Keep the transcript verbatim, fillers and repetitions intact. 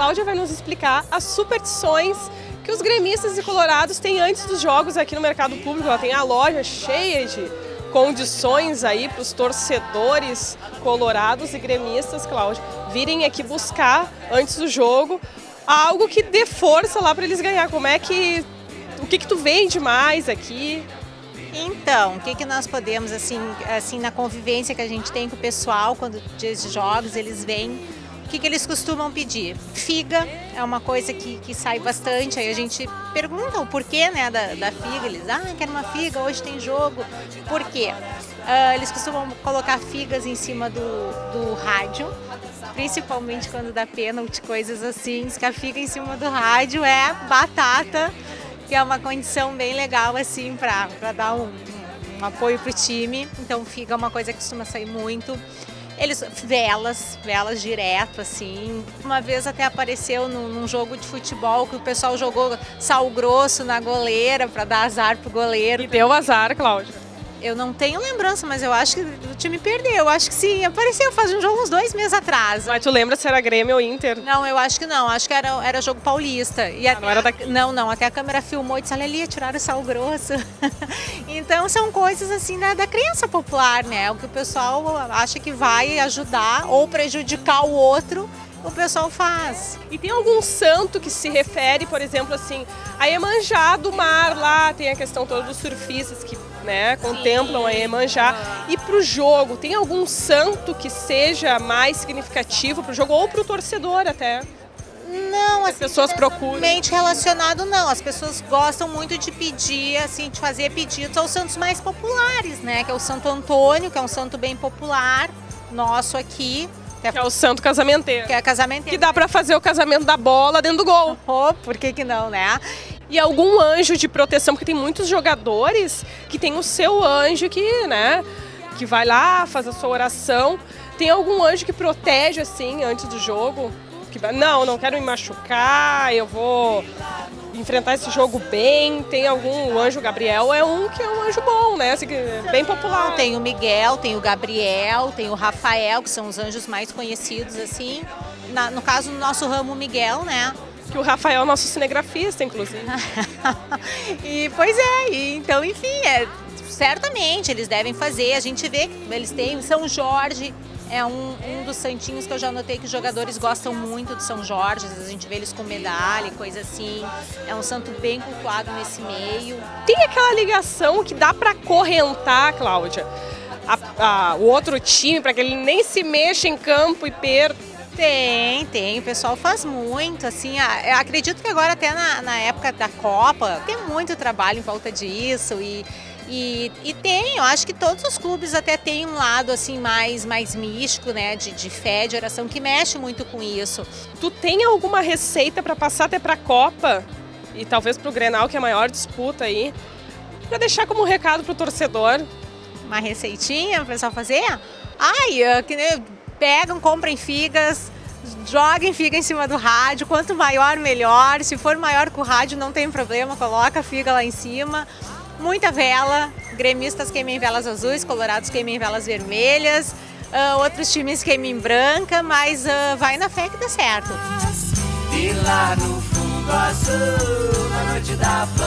Cláudia vai nos explicar as superstições que os gremistas e colorados têm antes dos jogos aqui no mercado público. Ela tem a loja cheia de condições aí para os torcedores colorados e gremistas, Cláudia, virem aqui buscar antes do jogo algo que dê força lá para eles ganhar. Como é que, o que que tu vende mais aqui? Então, o que que nós podemos, assim, assim na convivência que a gente tem com o pessoal, quando dias de jogos, eles vêm, o que que eles costumam pedir? Figa é uma coisa que, que sai bastante, aí a gente pergunta o porquê, né, da, da figa, eles, ah, quero uma figa, hoje tem jogo, por quê? Uh, eles costumam colocar figas em cima do, do rádio, principalmente quando dá pênalti, coisas assim, que a figa em cima do rádio é batata, que é uma condição bem legal assim para dar um, um apoio para o time, então figa é uma coisa que costuma sair muito. Eles, velas, velas direto assim, uma vez até apareceu num, num jogo de futebol que o pessoal jogou sal grosso na goleira para dar azar pro goleiro. E deu azar, Cláudia? Eu não tenho lembrança, mas eu acho que o time perdeu. Eu acho que sim, apareceu faz um jogo uns dois meses atrás. Mas tu lembra se era Grêmio ou Inter? Não, eu acho que não. Acho que era, era jogo paulista. E ah, até, não era da... Não, não. Até a câmera filmou e disse, olha ali, tiraram o sal grosso. Então são coisas assim da, da crença popular, né? O que o pessoal acha que vai ajudar ou prejudicar o outro, o pessoal faz. E tem algum santo que se refere, por exemplo, assim, a Iemanjá do mar lá, tem a questão toda dos surfistas que, né, contemplam a Iemanjá. E para o jogo, tem algum santo que seja mais significativo para o jogo ou para o torcedor até? Não, as pessoas procuram. Relacionado não, as pessoas gostam muito de pedir, assim, de fazer pedidos aos santos mais populares, né, que é o Santo Antônio, que é um santo bem popular, nosso aqui. Que é o santo casamenteiro. Que é casamenteiro. Que dá para fazer o casamento da bola dentro do gol. Oh, por que que não, né? E algum anjo de proteção, porque tem muitos jogadores que tem o seu anjo que, né, que vai lá, faz a sua oração. Tem algum anjo que protege, assim, antes do jogo? Que vai, não, não quero me machucar, eu vou enfrentar esse jogo bem. Tem algum, o anjo Gabriel é um que é um anjo bom, né, assim, bem popular. Tem o Miguel, tem o Gabriel, tem o Rafael, que são os anjos mais conhecidos, assim. Na, no caso, no nosso ramo, Miguel, né? Que o Rafael é nosso cinegrafista, inclusive. E, pois é, e, então, enfim, é, certamente eles devem fazer. A gente vê que eles têm São Jorge, é um, um dos santinhos que eu já notei que os jogadores gostam muito de São Jorge. Às vezes a gente vê eles com medalha e coisa assim. É um santo bem cultuado nesse meio. Tem aquela ligação que dá para correntar, Cláudia, a, a, o outro time, para que ele nem se mexa em campo e perca. Tem, tem, o pessoal faz muito, assim, eu acredito que agora até na, na época da Copa tem muito trabalho em volta disso e, e, e tem, eu acho que todos os clubes até têm um lado assim mais, mais místico, né, de, de fé, de oração, que mexe muito com isso. Tu tem alguma receita para passar até para a Copa e talvez para o Grenal, que é a maior disputa aí, para deixar como recado para o torcedor? Uma receitinha para o pessoal fazer? Ai, que nem... Pegam, comprem figas, joguem figa em cima do rádio, quanto maior melhor, se for maior que o rádio não tem problema, coloca a figa lá em cima, muita vela, gremistas queimem velas azuis, colorados queimem velas vermelhas, uh, outros times queimem branca, mas uh, vai na fé que dá certo. E lá no fundo azul, na noite da